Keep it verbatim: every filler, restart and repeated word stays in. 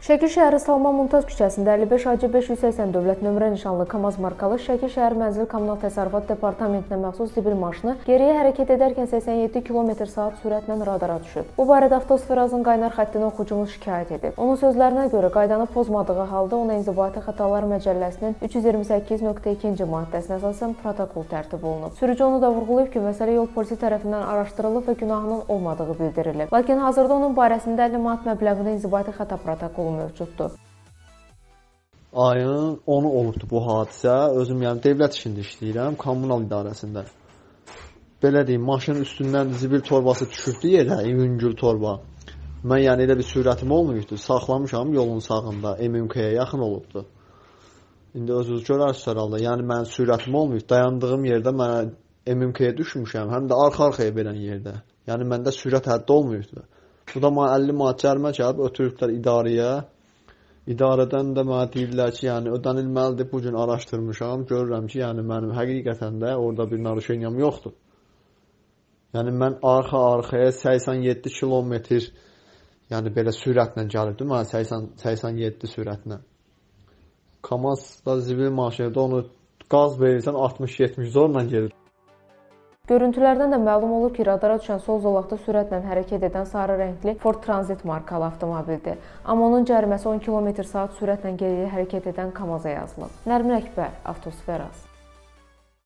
Şəki şəhəri Salman Mümtaz küçəsində əlli beş A C beş yüz səksən dövlət nömrə nişanlı KAMAZ markalı Şəki şəhər Mənzil Kommunal Təsərrüfat Departamentinə məxsus zibil maşını geriyə hərəkət edərkən səksən yeddi kilometr saat sürətlə radara düşüb. Bu barədə Avtosferazın qaynar xəttini oxucumuz şikayət edib. Onun sözlərinə görə qaydanı pozmadığı halda ona İnzibati Xətalar Məcəlləsinin üç yüz iyirmi səkkiz nöqtə ikinci maddəsinə əsasən protokol tərtib olunub. Sürücü onu da vurğulayıb ki, məsələ yol polisi tərəfindən araşdırılıb və günahının olmadığı bildirilib. Lakin hazırda onun barəsində əlli manat məbləğində inzibati xəta protokolu mövcuddur. Ayın onu olubdur bu hadisə. Özüm yəni dövlət işində işləyirəm, kommunal idarəsində. Belə deyim, maşının üstündən zibil torbası düşübdü yerə, yüngül torba. Mən yəni elə bir sürətim olmuyubdu. Saxlamışam yolun sağında, M M K-yə yaxın olubdu. İndi özünüz görərsiniz herhalde. Yəni mənim sürətim olmuyub. Dayandığım yerdə mən M M K-yə düşmüşəm, həm də arxa-arxaya verən yerdə. Yəni məndə sürət həddi olmuyubdu. Bu da mənə əlli manat cərimə gəlib, ötürüblər idarəyə. İdarədən də mənə deyirlər ki, yəni ödənilməlidir. Bu gün araşdırmışam, görürəm ki, yəni mənim həqiqətən də orada bir naruşenyam yoxdur. Yəni mən arxa-arxaya səksən yeddi kilometr, yəni belə sürətlə gəlibdim, mənə səksən, səksən yeddi sürətlə. KAMAZ-da zibil maşını da onu qaz verirsən altmış yetmiş zorla gelir. Görüntülərdən də məlum olur ki, radara düşən sol zolaqda sürətlə hərəkət edən sarı rəngli Ford Transit markalı avtomobildir. Amma onun cəriməsi on kilometr saat sürətlə geriyə hərəkət edən KAMAZ-a yazılıb. Nərmin Əkbər, Avtosferaz.